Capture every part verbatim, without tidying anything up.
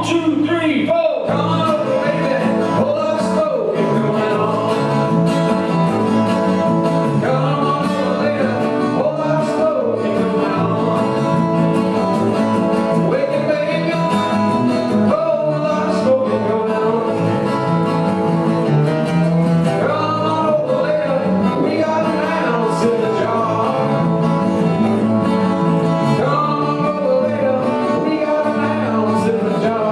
two, three, four. Come on, baby, hold up slow, get going on. Come on, later, hold up slow, get going on. Wake up, baby, hold up slow, get going on. Come on over later, we got an ounce in the jar. Come on over later, we got an ounce in the jar.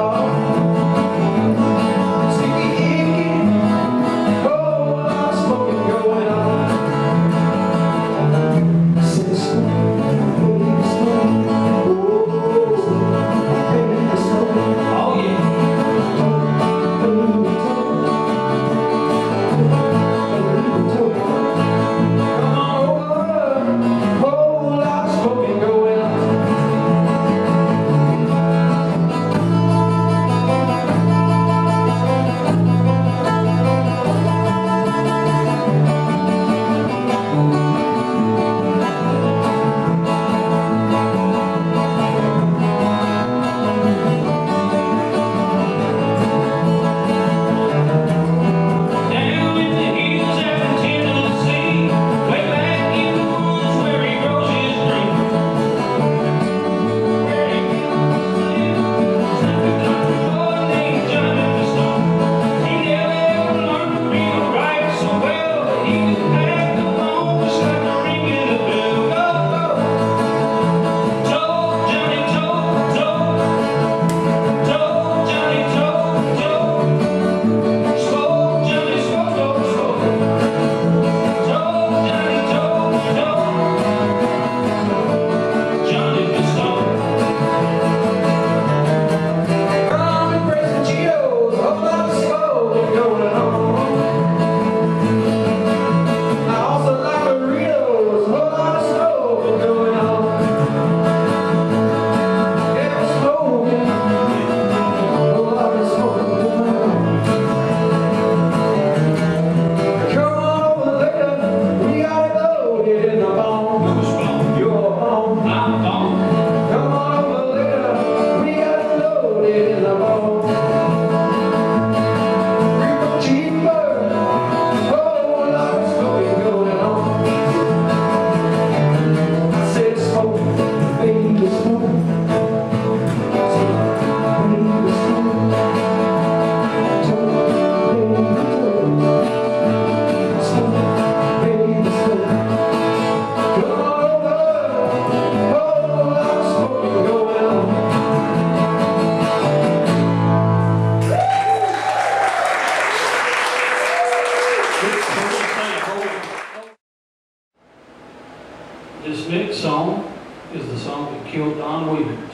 This next song is the song that killed Don Williams.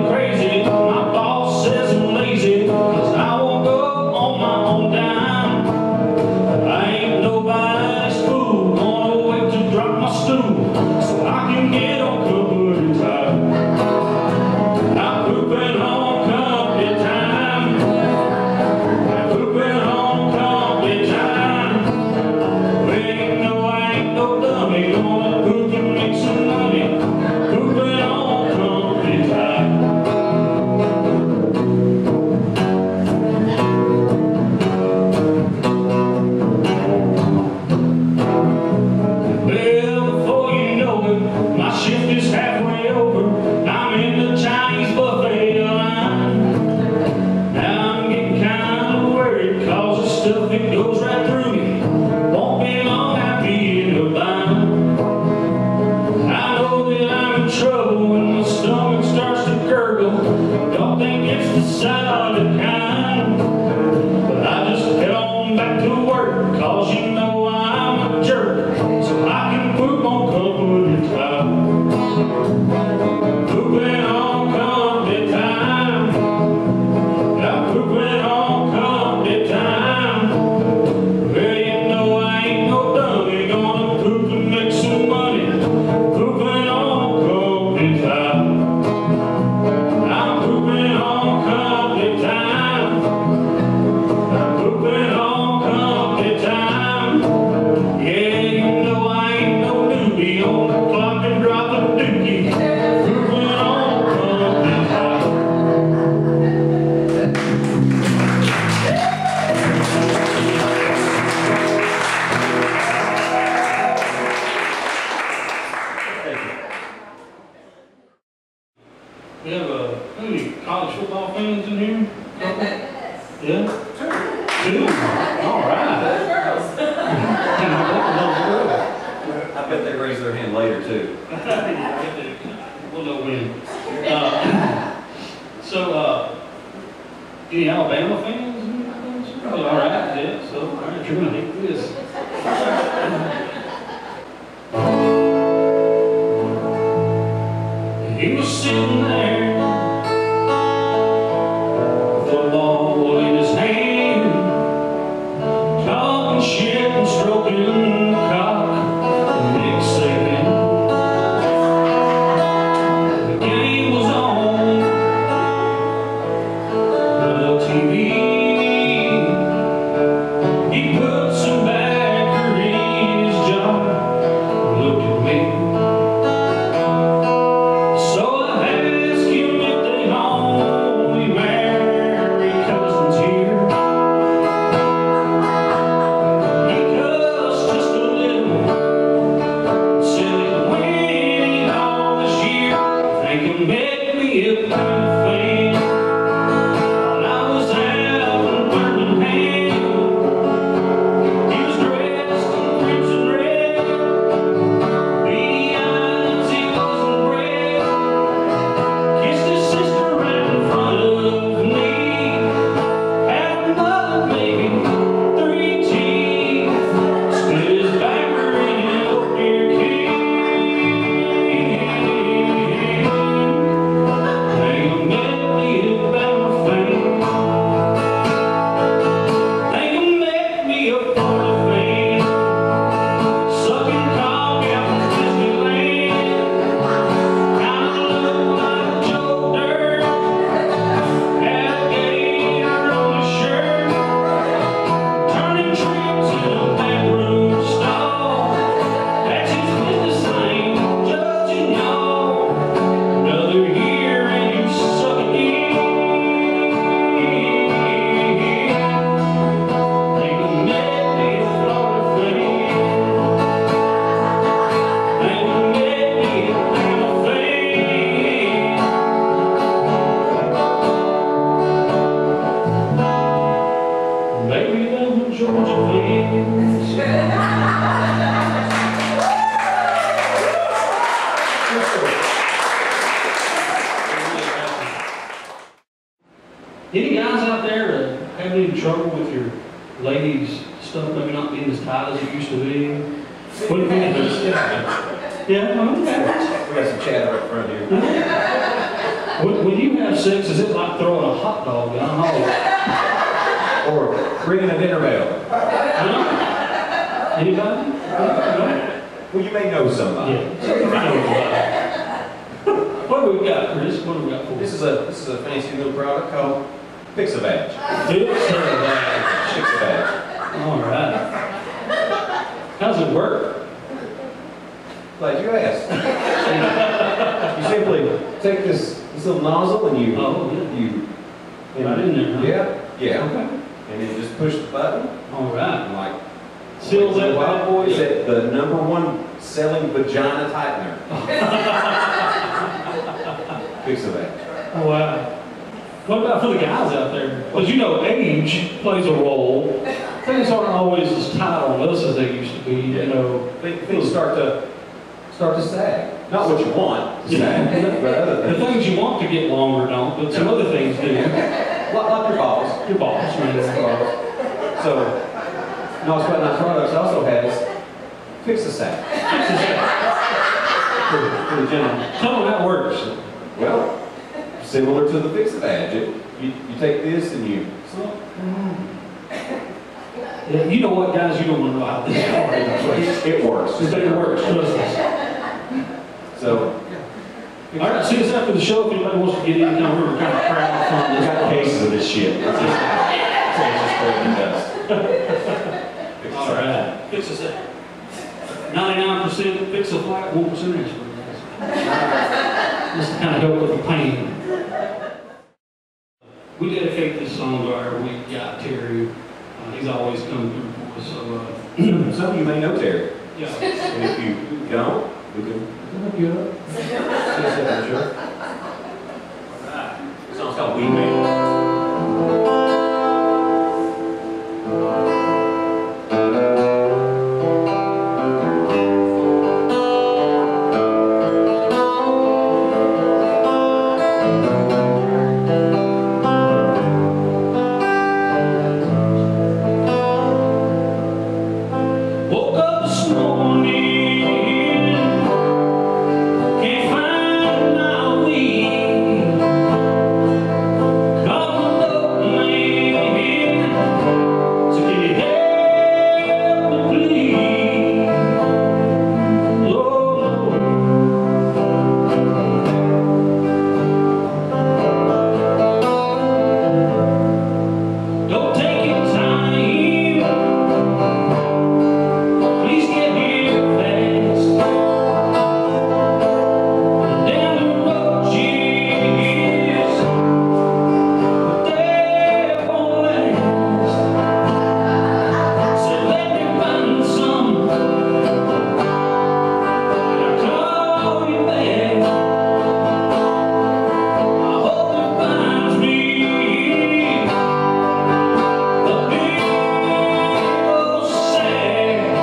Cause I woke up on my own dime. We have uh, how many college football fans in here? Yeah? Two. All right. I bet they raise their hand later too. We'll know when. Uh, so, uh, any Alabama fans? All right, yeah. So, all right, you're gonna hate this. He was sitting there, football in his hand, talking shit and stroking the cock, Nick saying, the game was on the T V. He put some backer in his jaw, looked at me. Any guys out there uh, having any trouble with your ladies' stuff maybe not being as tight as it used to be? What do you think? Yeah, I mean, We got some chatter up front here. when, when you have sex, is it like throwing a hot dog down the hall? Or ringing a dinner bell. Huh? Anybody? No? Well, you may know somebody. Yeah. What do we got, Chris? What do we got for This is a this is a fancy little product called Fix a Badge. Fix a Badge. Fix a Badge. All right. How's it work? Glad you asked. You simply take this this little nozzle and you Oh, yeah. you and Right in there, huh? Yeah, yeah. Okay. And then just push the button. All right. And like Seals that Wild bad Boys boy. at the number one selling vagina tightener. Fix a Badge. Oh, wow. What about for the guys out there? Because you know, age plays a role. Things aren't always as tight on us as they used to be. You know, Things things start to start to sag. Not what you want to sag, but other the things. things you want to get longer don't, but some other things do. Like, like your balls. Your balls, man. So, Knox Products also has Fix a Sag for, for the gentleman. Tell them how it works. Well, similar to the Fix a Badge. It, you, you take this and you. Yeah, you know what, guys? You don't want to know how this works. It, it works. Just think it works. Trust us. So, All right. See us after the show if anybody wants to get in. Come we're kind of crowd from we this. got cases of this shit. It's just, it's just collecting dust. Fix a All Sag. right. Fix a sec. ninety-nine percent fix a flat, one percent expert. Just to kind of help with the pain. We dedicate this song to our weak guy, Terry. Uh, he's always come through for us. So, uh, Some of you may know Terry. yeah. And if you don't, we can we can hook you up. Yes, yeah, sure. called Weed Man. Woke up this morning, can't find my way. Called the old man, so can you help me please? Lord, don't take your time. Please get here fast. Down the road years, but they won't last. So let me find some, and I'll call you back. I hope it finds me a big old sack.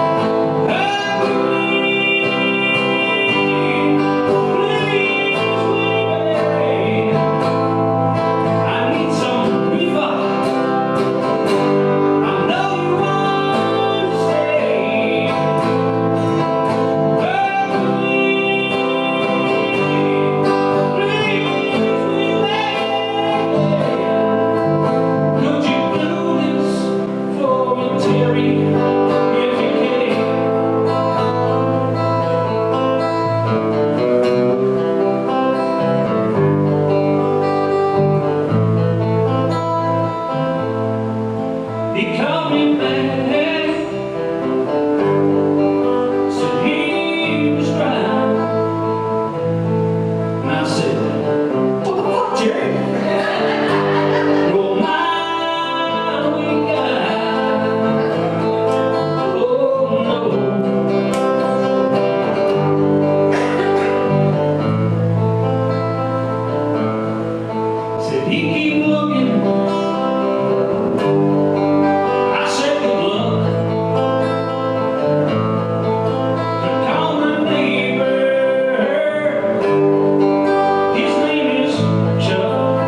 I need some reefer. I know you want to stay. Could you do this for me, Terry, if you can? He called me back, said he was driving, and I said, what the fuck, Jerry? You're my way guy. Oh no. Said he keep looking. I said good luck. Could call my neighbor. His name is Chuck.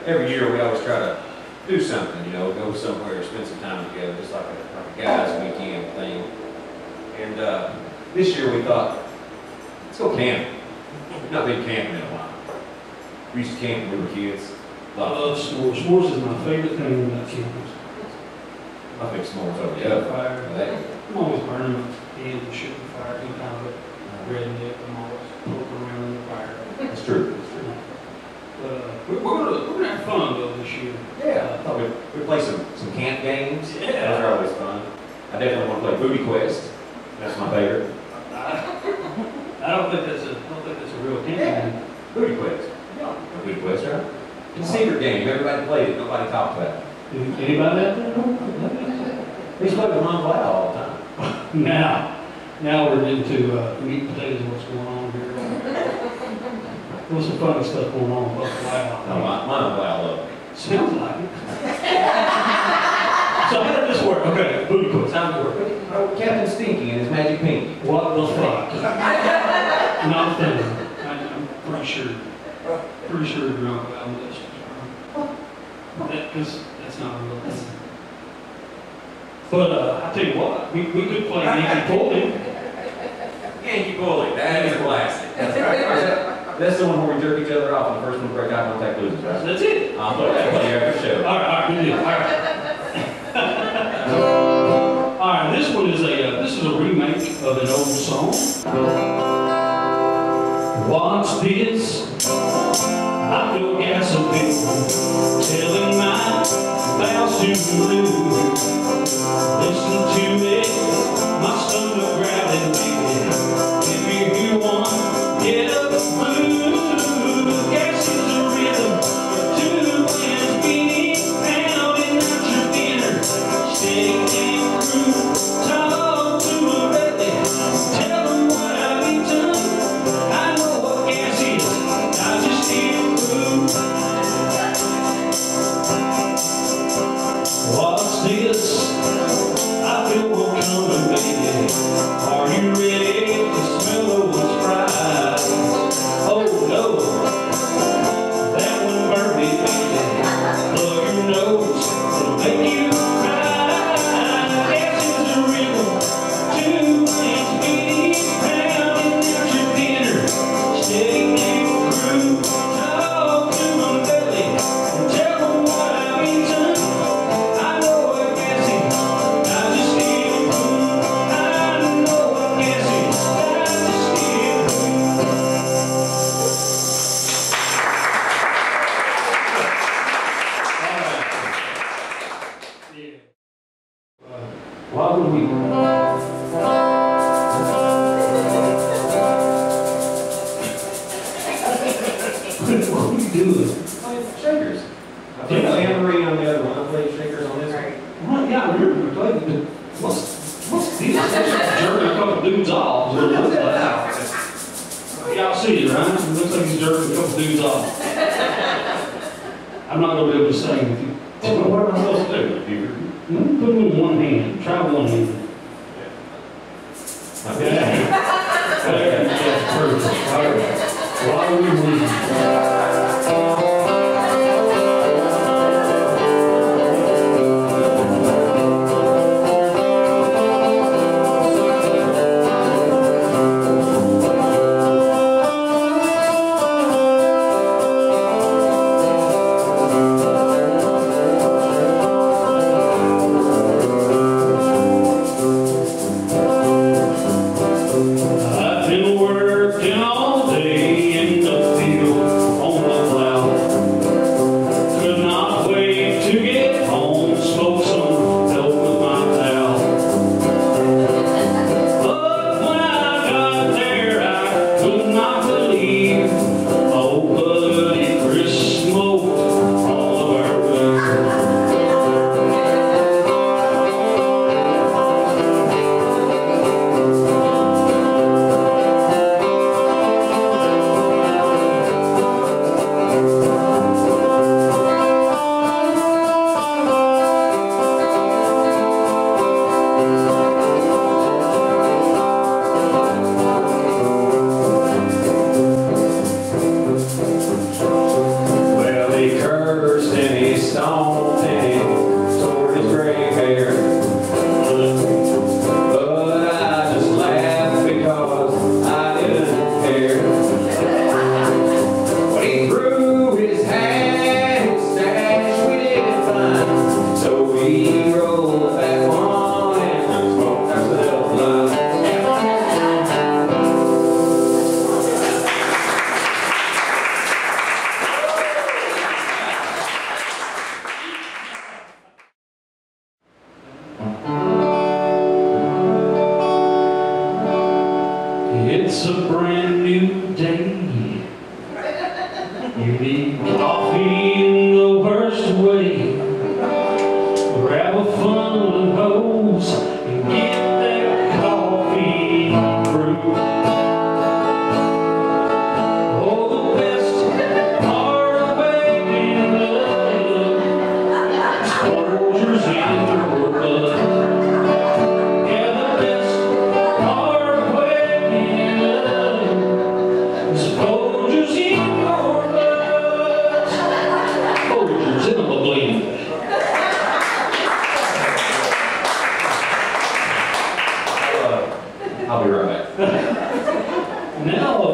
every year we always try to do something, you know, go somewhere, spend some time together, just like a, like a guys' weekend thing. And uh, this year we thought, let's go camping. We've not been camping in a while. We used to camp when we were kids. I love s'mores. S'mores is my favorite thing about camping. I think s'mores over Yeah, the other. fire. That- I'm always burning my hand and shooting fire, any kind of a redneck. I'm always poking around in the fire. That's true. That's true. But uh, we're, we're gonna we're gonna have fun though this year. Yeah, I thought we'd, we'd play some, some camp games. Yeah. Those are always fun. I definitely want to play Booty Quest. That's my favorite. I don't think that's a I don't think that's a real camp Yeah. game. Booty Quest. Yeah. Booty Quest, right? It's a secret game. Everybody played it. Nobody talked about it. Anybody out there? We used to play with Mom Cloud all the time. Now, now we're into uh, meat and potatoes. What's going on here? There's some funny stuff going on. But wow. No, my, Mom Cloud loved it. Sounds like it. So how does this work? Okay, booty quest. How does it work? Oh, Captain Stinky and his magic pinky. What the fuck? Not a thing. I, I'm pretty sure. Pretty sure you're drunk about this. That, cause that's not a real thing. But uh, I tell you what, we, we could play Yankee Pulley. Yankee Bully. That is a classic. That's right. That's the one where we jerk each other off and the first one to break eye contact loses, right? That's it. I'll play that for you after the show. All right, all right, good deal. All right. All right, this one is a uh, this is a remake of an old song. Watch this. I feel gas up here, telling my vows to blue. Listen to it, my stomach growling, baby. If you hear one, get up, blue. Gas is a rhythm, two hands beating, pounding out your dinner. Steady and crude, talk to a belly, tell them what I've eaten. I know what gas is, I just can't prove. What's this? I feel one coming, baby. Are you ready to smell what's fried? Oh no, that one burned me, baby. Plug your nose, it'll make you cry. Gas is a rhythm, two hands beating, pounding out your dinner. Steady and crude, talk to my belly, and tell them what I've eaten. I know what gas is, I just can't prove. I know what gas is, I just can't prove. All right. Yeah. Why would we? What are you doing? Shakers. I played Anne-Marie on the other one. I played Shakers on this one. Well, yeah, I remember we played, but what's, what's these? Jerking a couple dudes off. Is what it looks like. Y'all see it, right? It looks like he's jerking a couple dudes off. I'm not gonna be able to say if you. Well, what am I supposed to do, Peter? Let me put them in one hand. Try one hand. Okay. Okay, that's perfect. All right. Why are we leaving? I've been working all day in the field.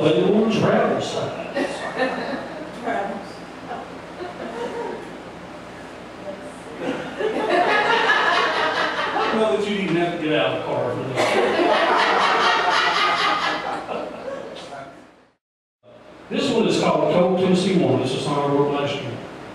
available in travel size. I don't know that you'd even have to get out of the car for this. This one is called Cold Tennessee One. It's a song I wrote last year.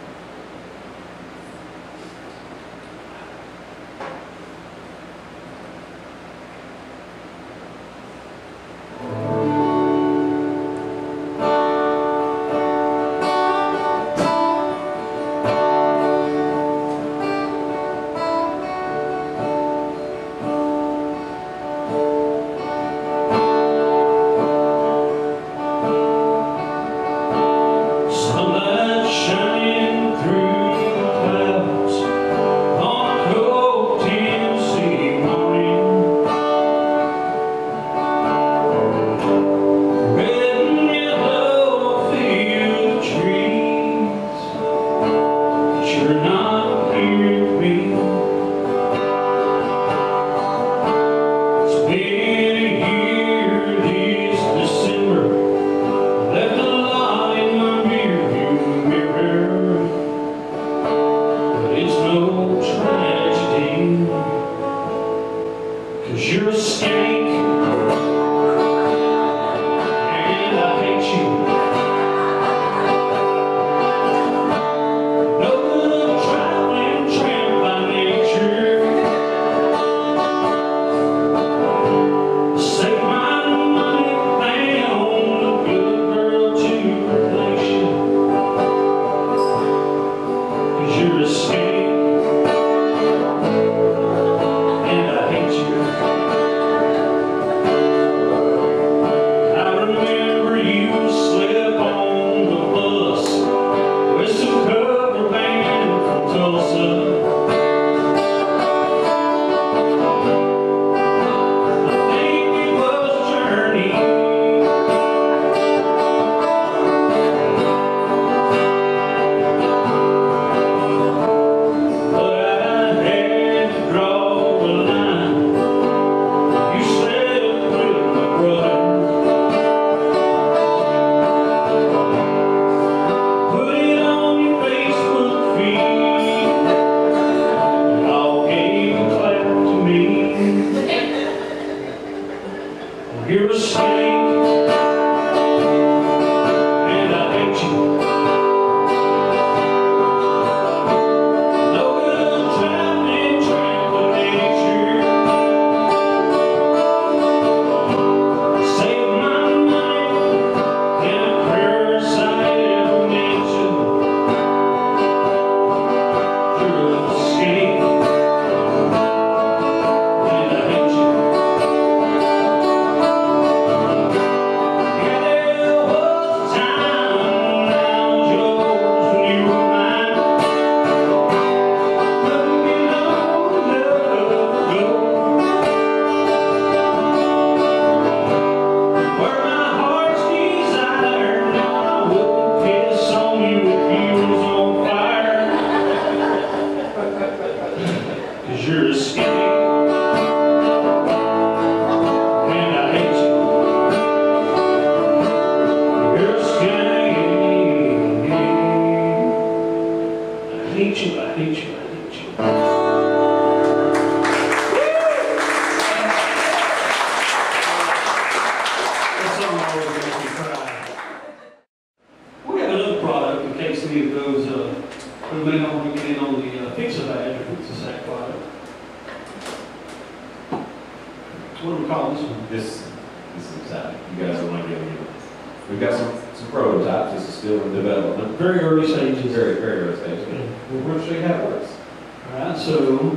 What do we call this one? This, this is exciting. You guys are going to get it. We've got some, some prototypes. This is still in development. Very early stages. Very, very early stages. Okay. We're going to show you how it works. All right, so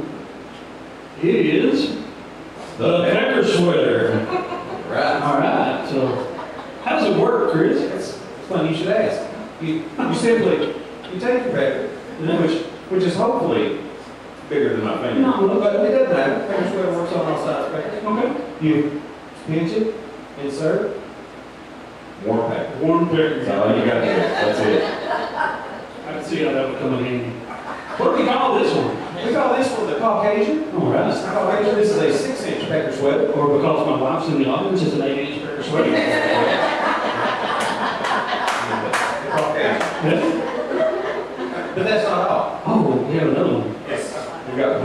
it is the pecker sweater. Right. All right, so how does it work, Chris? It's, it's funny you should ask. You, you simply, you take your pecker, Yeah. which, which is hopefully bigger than my finger. No. But it doesn't matter. Pecker sweater works on all sides of peckers. Okay. You pinch it, insert, warm pecker. Warm pecker. That's all you got to do. That's it. I can see how that would come in handy. What do we call this one? We call this one the Caucasian. All right. This is the Caucasian. This is a six-inch pecker sweater. Or because my wife's in the audience, it's an eight-inch pecker sweater.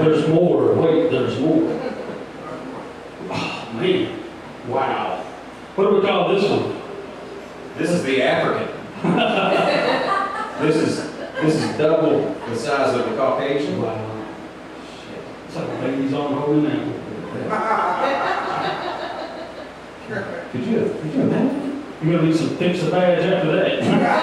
There's more. Wait, there's more. Oh, man. Wow. What do we call this one? This is the African. This is this is double the size of the Caucasian. Wow. Shit. It's like a baby's arm holding an apple. Could you could you imagine? You're gonna need some tips of badge after that.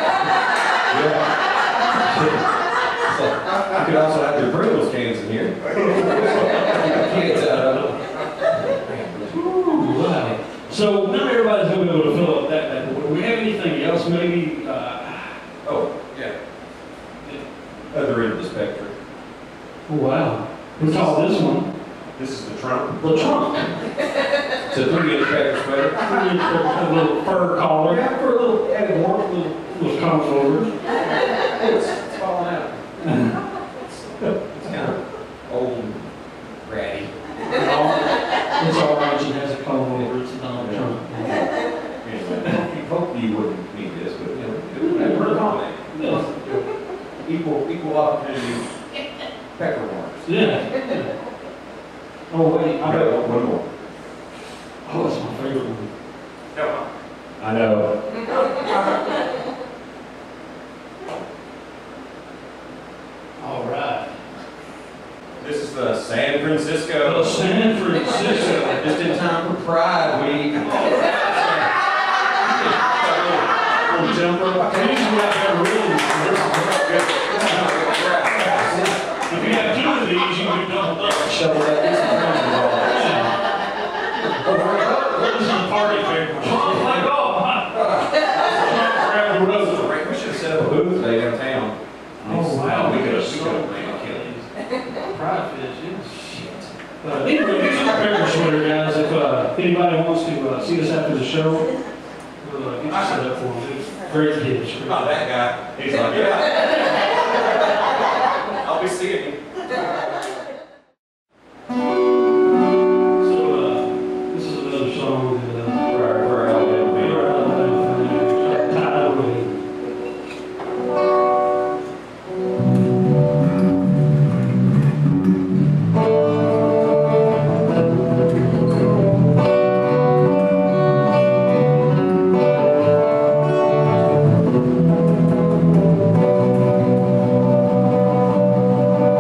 Yeah. So, you could also have your Pringles cans in here. Kids out of them. Ooh, wow. So not everybody's gonna be able to fill up that bad. Do we have anything else? Maybe. Uh, Oh, yeah. Other end of the spectrum. oh wow. We call this one This is the trunk. the trunk. It's a three-inch pepper spreader. A little fur collar. Yeah, for a little added warmth, a little, little comfort over. It's, it's falling out. It's, it's kind of old and ratty. It's all right. She has a comb over. It's a Donald Trump. Anyway, we hope you wouldn't need this, but you know, it would comment. Equal, equal opportunity pepper warmers. Yeah. Oh wait, I I bet. got one more. Oh, that's my favorite one. No. I know. All right. This is the San Francisco. The San Francisco. Just in time for Pride Week. Little jumper. I can usually have better rooms. If you have two of these, you can double up. Shovel that piece of ground ball. This is a party favor. Oh my God! Grab the road. We should have set up a booth today downtown. Oh wow, we could have, we so could have made a killing. Pride fish, yeah. Shit. Uh, anyway, this is a pepper sweater, guys. If uh, anybody wants to uh, see us after the show, we'll uh, get you set up for them. Great kids. Not that guy. He's like, yeah. I'll be seeing you. So, uh, this is another song that uh, For our, for our Alabama band. we're out of the tidal wave. Thank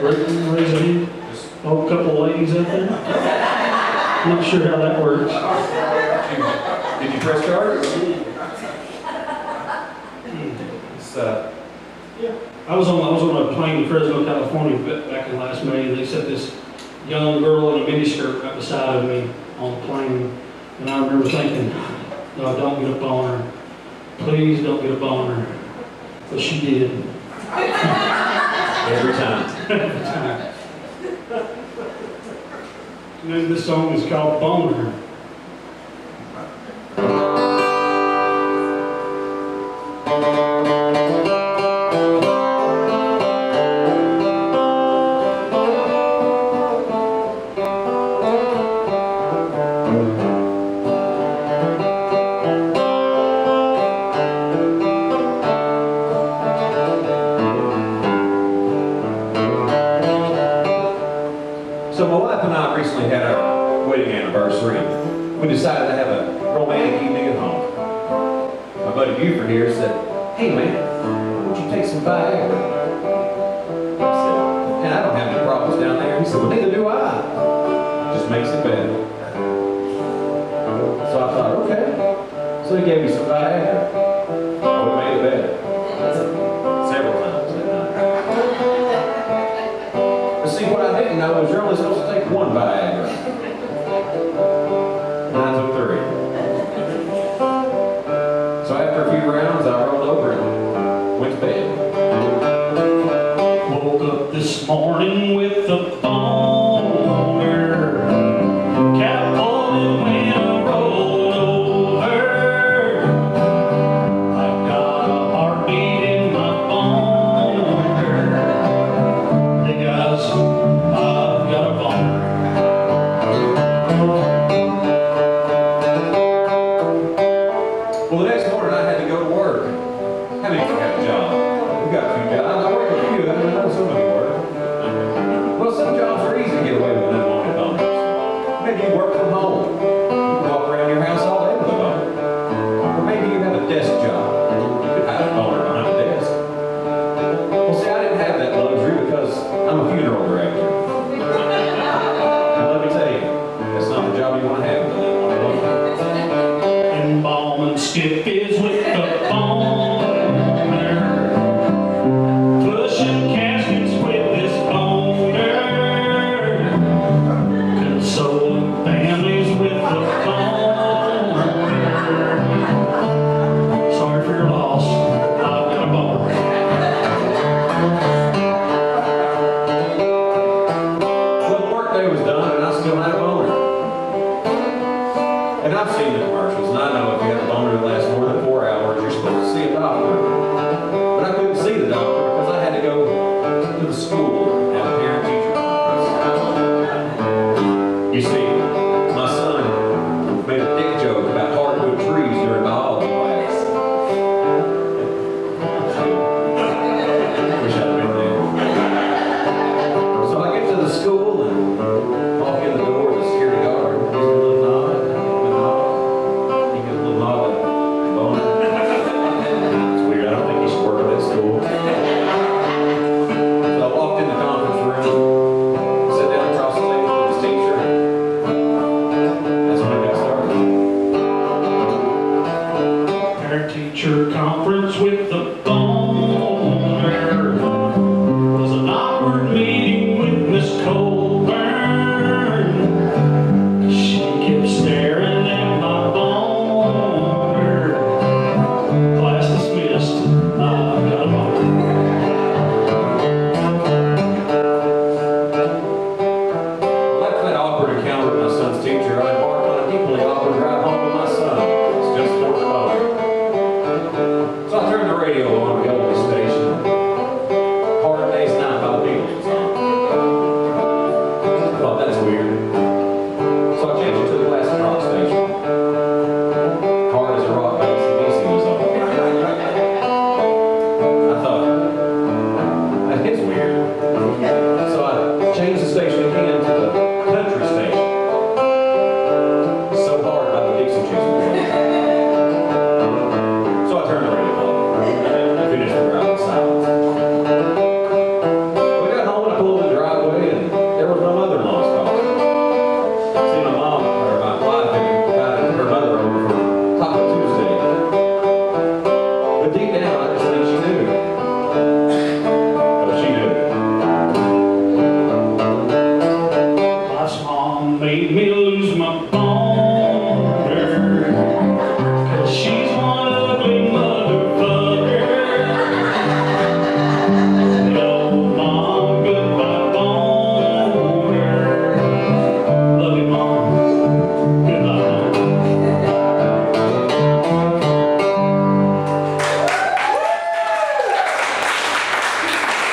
Raise raise a hand. Just, Oh, a couple of ladies up there. Not sure how that works. did you press start? It's, uh, I was on I was on a plane to Fresno, California ba- back in last May. They set this young girl in a miniskirt right beside of me on the plane, and I remember thinking, "No, don't get up on her. Please don't get up on her." But she did. every time. Every time. And then this song is called "Boner." So my wife and I recently had our wedding anniversary. We decided to have a romantic evening at home. My buddy Buford here said, "Hey man, why don't you take some Viagra?" I said, "Man, I don't have any problems down there." He said, "Well, neither do I. Just makes it better." So I thought, okay. So he gave me some Viagra. Oh, it made it better. Several times that night. But see, what I didn't know was you're only supposed to take one Viagra. Mine took three. So after a few rounds, I rolled over and went to bed. Woke up this morning with a boner. Kept falling when I rolled over. I've got a heartbeat in my boner. Hey guys, I've got a boner. Well, the next morning I had to go to work. How many of you have a job? We got a few jobs. I work with a few. I don't know, some of you work.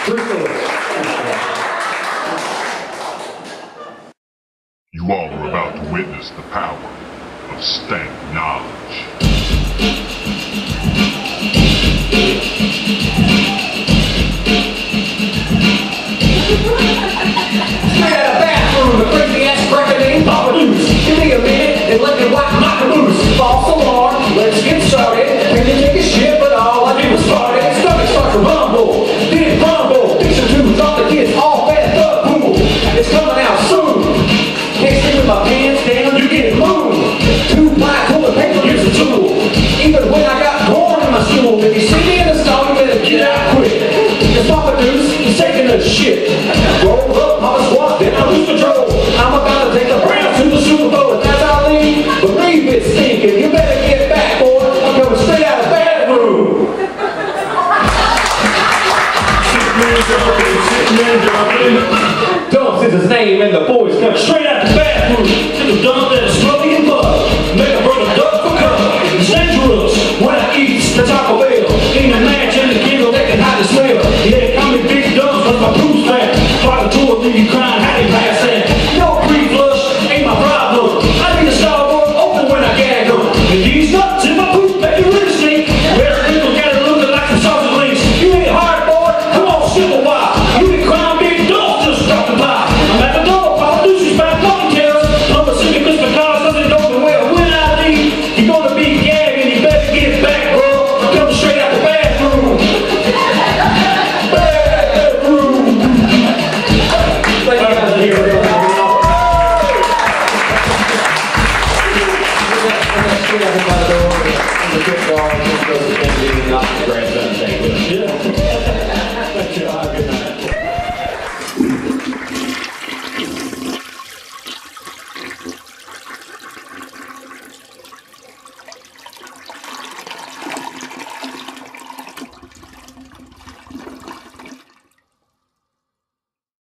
You all are about to witness the power of stank knowledge. Straight out of the bathroom, the crazy ass cracker named Papa Loose. Give me a minute and let me wipe my caboose. False alarm, let's get started. Can you take a shit, but all I did was fart it. Stomach starts to rumble, then rumble. Picture two, thought the kids all fed up. Boom, it's coming out soon. Can't sleep with my pants down, you get moved. Two ply toilet paper, here's a tool. Even when I got corn in my stool, if you see me in the stall, you better get out quick. It's Papa Deuce, he's taking a shit. Roll up, Papa squat, then I lose control. I'm about to take the Browns to the Super Bowl. If that's our lead, believe it's stinking. You better get back, boy. I'm coming straight out of the bathroom. Dumps is his name, and the boys come straight out the bathroom. It's a dump that is slowly and blood. Make a brother duck for cover. It's dangerous when I eat the Taco Bell. In the match and the giggle, they can hide the smell. Yeah, they call me big dumps, but my poop's fat. Father tour, leave you crying, how they pass that. No pre-flush, ain't my problem. I need a star board open when I gag them. And these nuts in my poop, they really stink. Where's the little got it looking like some sausage links? You ain't hard, boy. Come on, civil wire. You can climb big dogs, just drop the pie. I'm at the door, Papa Deuce's back ponytails. I'm a sick of Christmas cards, doesn't know the well. When I leave, you're gonna be gagging, you better get back, bro. I'm coming straight out the bathroom. Bathroom. Thank you guys for hearing me. Straight out the door, the football, just goes to the grandson, take with us. Yeah.